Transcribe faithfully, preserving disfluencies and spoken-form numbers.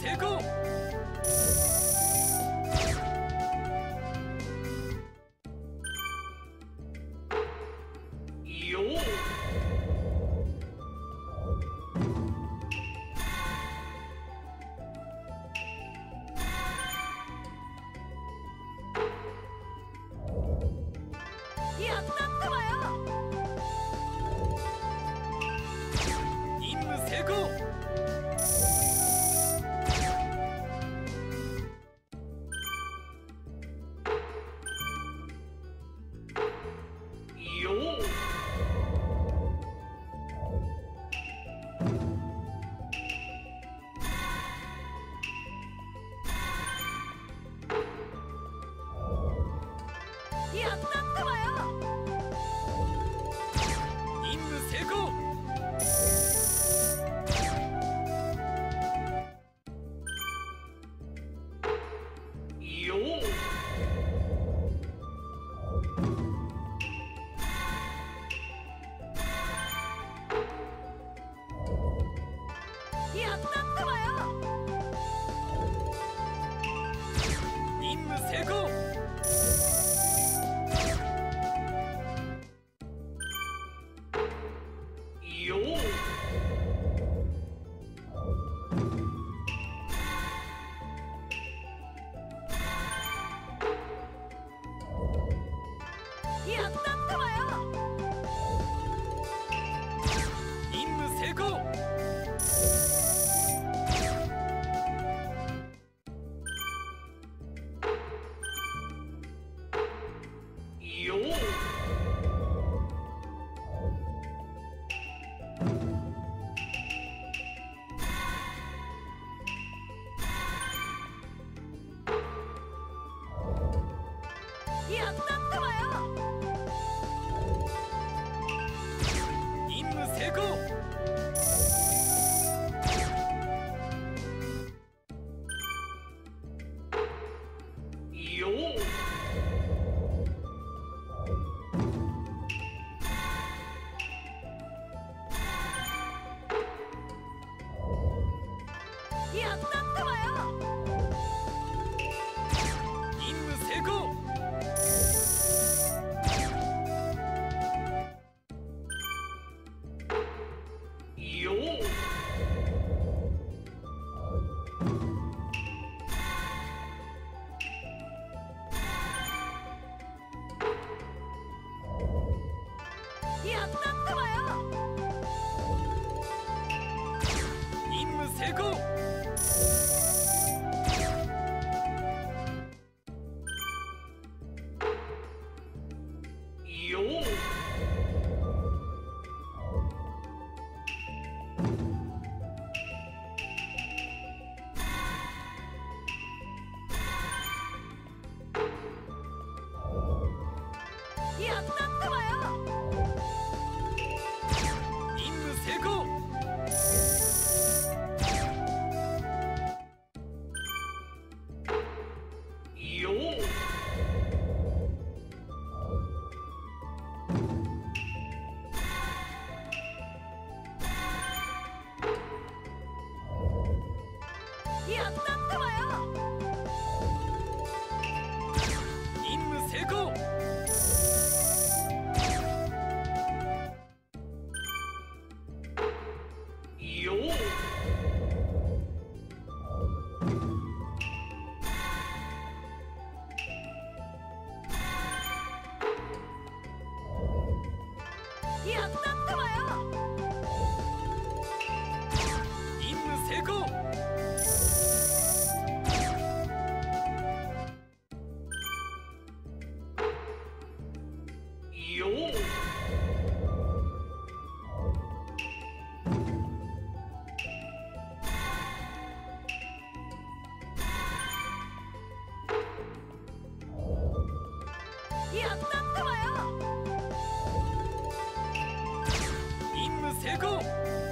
成功。よー。 やったったわよ。 任務成功。よー。 やったったわよ。 任務成功。よー。 やったったわよ。 任務成功。よー。 やったったわよ。 任務成功。よー。 やったったわよ。 任務成功。よー。 やったったわよ。 任務成功。よー。 やったったわよ。 任務成功。よー。 やったったわよ。 任務成功。よー。 やったったわよ。 任務成功。よー。 やったったわよ。 任務成功。よー。 やったったわよ。 任務成功。